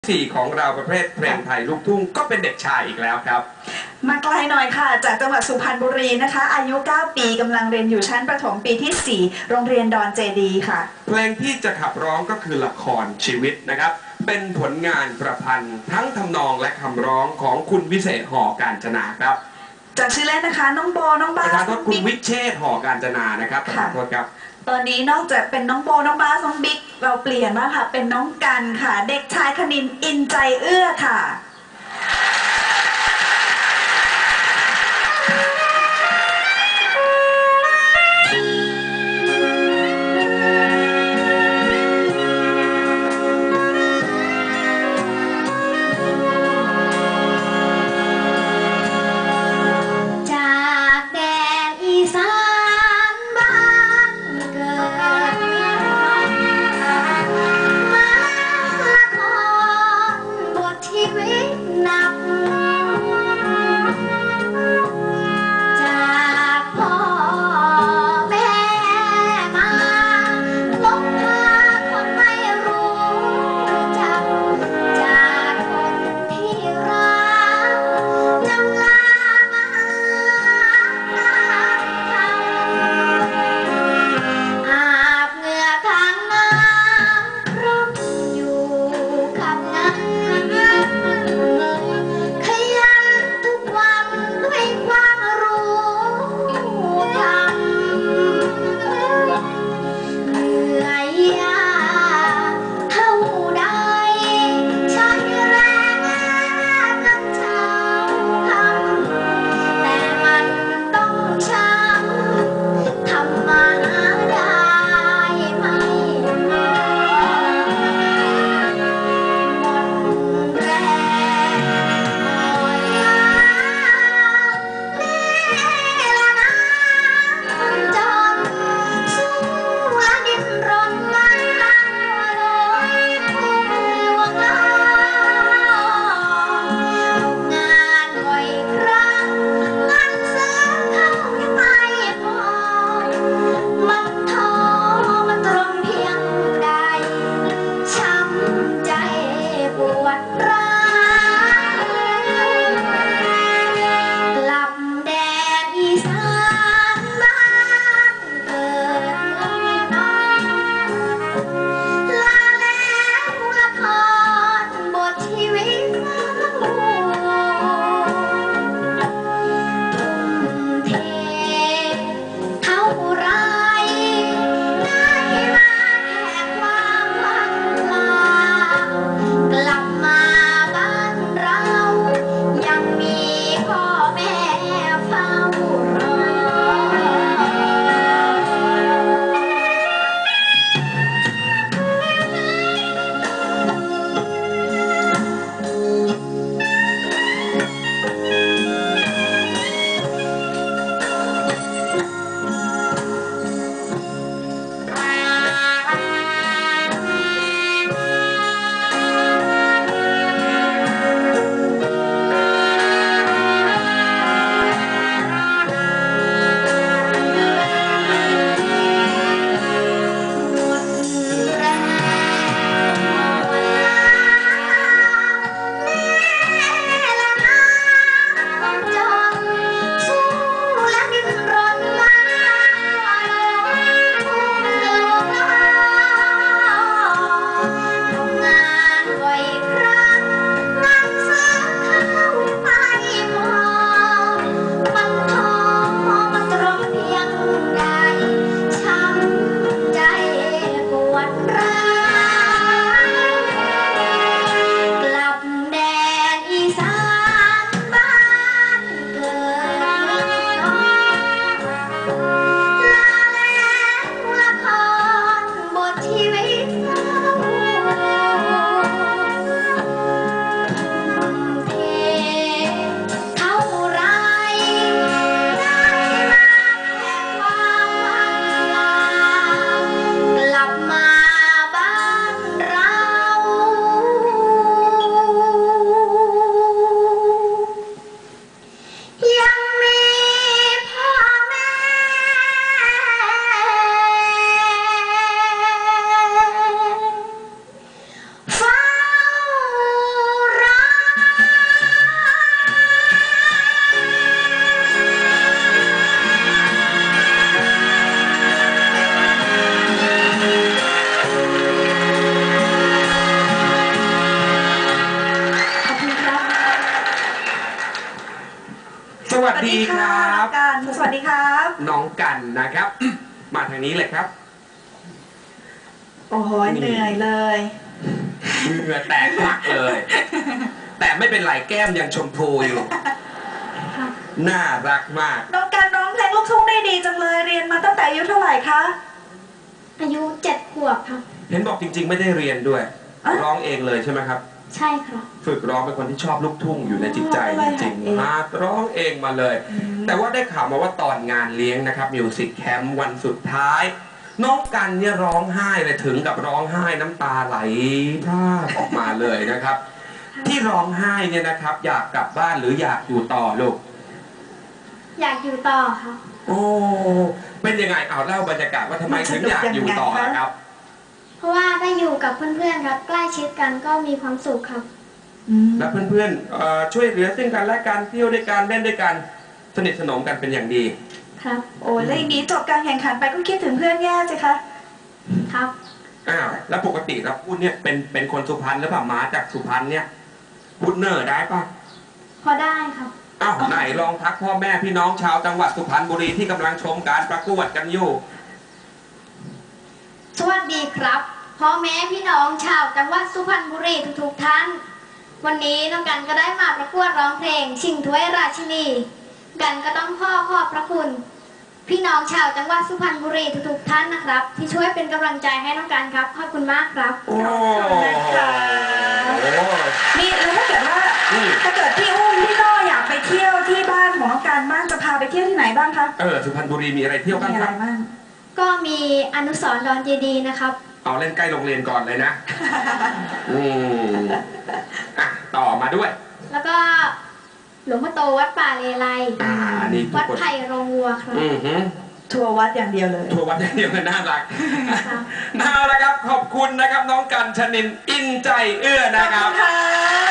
4ของเราประเภทเพลงไทยลูกทุ่งก็เป็นเด็กชายอีกแล้วครับมาไกลหน่อยค่ะจากจังหวัดสุพรรณบุรีนะคะอายุ9ปีกำลังเรียนอยู่ชั้นประถมปีที่4โรงเรียนดอนเจดีค่ะเพลงที่จะขับร้องก็คือละครชีวิตนะครับเป็นผลงานประพันธ์ทั้งทำนองและคำร้องของคุณวิเศษหอกาญจนาครับจากชื่อเล่นนะคะน้องโบน้องบาสประธานโทษคุณวิเชษฐ์หอกาญจนานะครับประธานโทษครับตอนนี้นอกจากเป็นน้องโบน้องบาสน้องบิ๊กเราเปลี่ยนมาค่ะเป็นน้องกันค่ะเด็กชายคณินอินใจเอื้อค่ะมดีครับน้องกันสวัสดีครับน้องกันนะครับ มาทางนี้เลยครับโอ้โหเหนื่อยเลยเหงื่อแตกพักเลย แต่ไม่เป็นไรแก้มยังชมพูอยู่ น่ารักมากน้องกันร้องเพลงลูกทุ่งได้ดีจังเลยเรียนมาตั้งแต่อายุเท่าไหร่คะอายุ7 ขวบครับเห็นบอกจริง ๆ ไม่ได้เรียนด้วยอ่ะร้องเองเลยใช่ไหมครับใช่ครับฝึกร้องเป็นคนที่ชอบลูกทุ่งอยู่ในจิตใจจริงๆมาร้องเองมาเลย แต่ว่าได้ข่าวมาว่าตอนงานเลี้ยงนะครับมิวสิกแคมป์วันสุดท้าย น้องกันเนี่ยร้องไห้เลยถึงกับร้องไห้น้ำตาไหลพรากออกมาเลยนะครับ ที่ร้องไห้เนี่ยนะครับ อยากกลับบ้านหรืออยากอยู่ต่อลูกอยากอยู่ต่อครับโอ้เป็นยังไงเอาเล่าบรรยากาศว่าทำไมถึงอยากอยู่ต่อนะครับเพราะว่าได้อยู่กับเพื่อนๆครับ ใกล้ชิดกันก็มีความสุขครับและเพื่อนๆช่วยเหลือซึ่งกันและกันเที่ยวด้วยกันเล่นด้วยกันสนิทสนมกันเป็นอย่างดีครับโอ้แล้วอย่างนี้จบการแข่งขันไปก็คิดถึงเพื่อนแย่สิคะครับอ้าวแล้วปกติแล้วพูดเนี่ยเป็นคนสุพรรณหรือเปล่ามาจากสุพรรณเนี่ยพูดเนอร์ได้ปะพอได้ครับอ้าวไหนลองทักพ่อแม่พี่น้องชาวจังหวัดสุพรรณบุรีที่กำลังชมการประกวดกันอยู่สวัสดีครับพ่อแม่พี่น้องชาวจังหวัดสุพรรณบุรีทุกๆท่าน วันนี้น้องกันก็ได้มาประกวดร้องเพลงชิงถ้วยราชินี กันก็ต้องขอบพระคุณ พี่น้องชาวจังหวัดสุพรรณบุรีทุกๆท่านนะครับ ที่ช่วยเป็นกำลังใจให้น้องกันครับขอบคุณมากครับโอ้ขอบคุณนะคะโอ้นี่แล้วถ้าเกิดว่าถ้าเกิดพี่อุ้มพี่โน่อยากไปเที่ยวที่บ้านของน้องการบ้างจะพาไปเที่ยวที่ไหนบ้างคะสุพรรณบุรีมีอะไรเที่ยวกันมีคอะไรรับบ้างก็มีอนุสรณ์ดอนเจดีย์นะครับเอาเล่นใกล้โรงเรียนก่อนเลยนะอ่ะต่อมาด้วยแล้วก็หลวงพ่อโตวัดป่าเลไลนี่ทุกวัดคนไผ่โรงวัวครับทัวร์วัดอย่างเดียวเลยทัวร์วัดอย่างเดียวเลยน่ารักครับเอาละครับขอบคุณนะครับน้องกันชนินอินใจเอื้อขอนะบครัคุบณค่ะ